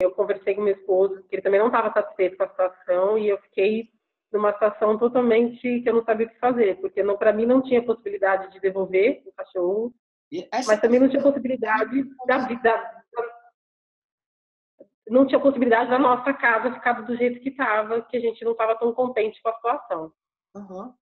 Eu conversei com meu esposo, que ele também não estava satisfeito com a situação, e eu fiquei numa situação totalmente que eu não sabia o que fazer, porque para mim não tinha possibilidade de devolver o cachorro, Essa mas também não tinha possibilidade não tinha possibilidade da nossa casa ficar do jeito que estava, que a gente não estava tão contente com a situação. Uhum.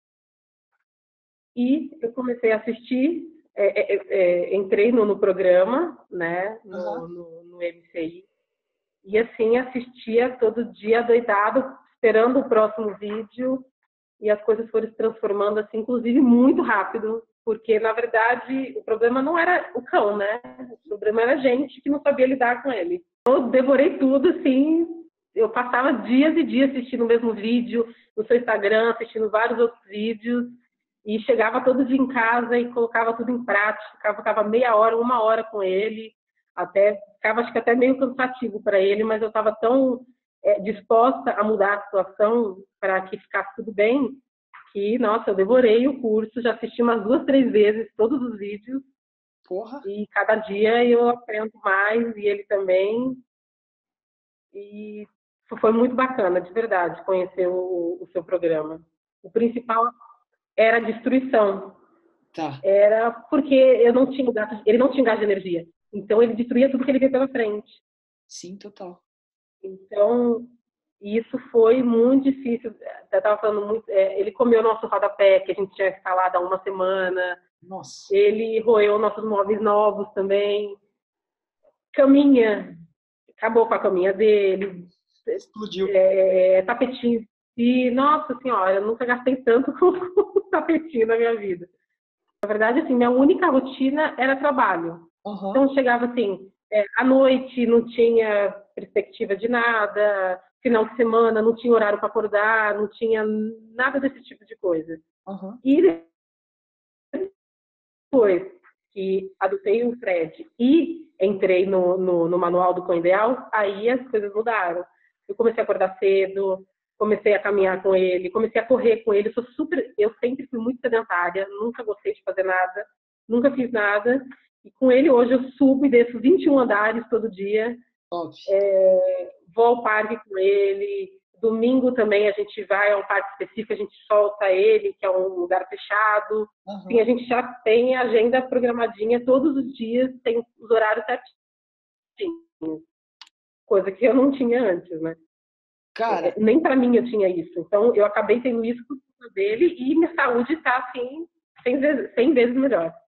E eu comecei a assistir, entrei no programa, né, Uhum. no MCI, e assim assistia todo dia doidado, esperando o próximo vídeo, e as coisas foram se transformando assim, inclusive muito rápido, porque na verdade o problema não era o cão, né? O problema era a gente que não sabia lidar com ele. Eu devorei tudo, assim, eu passava dias e dias assistindo o mesmo vídeo no seu Instagram, assistindo vários outros vídeos, e chegava todo dia em casa e colocava tudo em prática, ficava meia hora, uma hora com ele, ficava acho que até meio cansativo para ele, mas eu estava tão disposta a mudar a situação para que ficasse tudo bem, que, nossa, eu devorei o curso, já assisti umas 2, 3 vezes todos os vídeos, Porra. e cada dia eu aprendo mais, e ele também, e foi muito bacana, de verdade, conhecer o seu programa. O principal era a destruição, Tá. era porque ele não tinha gasto de energia, então ele destruía tudo que ele via pela frente. Sim, total. Então, isso foi muito difícil. Eu estava falando muito. Ele comeu nosso rodapé, que a gente tinha instalado há uma semana. Nossa. Ele roeu nossos móveis novos também. Caminha, acabou com a caminha dele. Explodiu. Tapetinho. E, nossa senhora, eu nunca gastei tanto com tapetinho na minha vida. Na verdade, assim, minha única rotina era trabalho. Aham. Então, chegava assim, à noite não tinha perspectiva de nada, final de semana não tinha horário para acordar, não tinha nada desse tipo de coisa. Aham. E depois que adotei o Fred e entrei no manual do Cão Ideal, aí as coisas mudaram. Eu comecei a acordar cedo, comecei a caminhar com ele, comecei a correr com ele. Eu sempre fui muito sedentária, nunca gostei de fazer nada, nunca fiz nada. E com ele hoje eu subo e desço 21 andares todo dia. Top. Vou ao parque com ele. Domingo também a gente vai a um parque específico, a gente solta ele, que é um lugar fechado. Sim, a Aham. gente já tem a agenda programadinha todos os dias, tem os horários certinhos, coisa que eu não tinha antes, né? Cara, Nem para mim eu tinha isso. Então eu acabei tendo isso por conta dele e minha saúde está assim 100 vezes melhor.